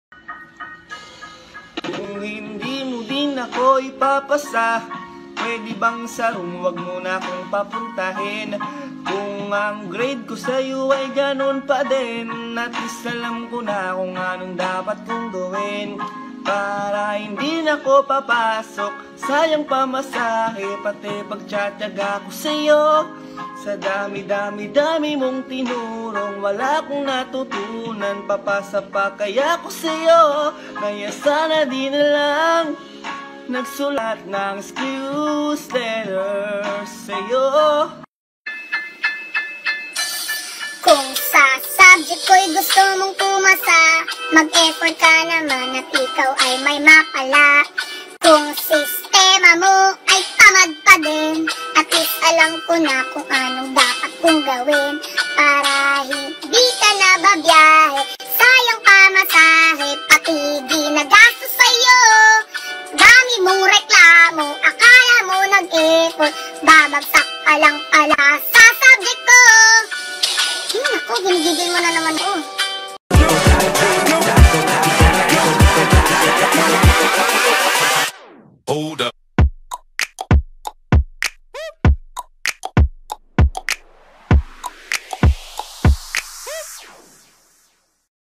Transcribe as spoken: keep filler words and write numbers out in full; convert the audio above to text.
Kung hindi mo din ako ipapasa, pwede bang sa room wag mo na akong papuntahin? Kung ang grade ko sa'yo ay ganun pa din, at least alam ko na kung anong dapat kong gawin para hindi na ako papasok. Sayang pamasahe, pati pagtsatsaga ko sa'yo. Sa dami-dami-dami mong tinurong, wala akong natutunan, papasa pa kaya ko sa'yo. Kaya sana di na lang nagsulat ng excuse letter sa'yo. Kung sa subject ko'y gusto mong pumasa, mag-effort ka naman at ikaw ay may mapala. Kung sistema mo ay tamad pa din, at least alam ko na kung anong dapat kong gawin para hindi ka na babiyahe. Sayang pamasahe, pati ginagastos sa'yo. Dami mong reklamo, akala mo nag-effort, babagsak ka lang pala sa subject ko. Hmm, ako, ginigigil mo na naman.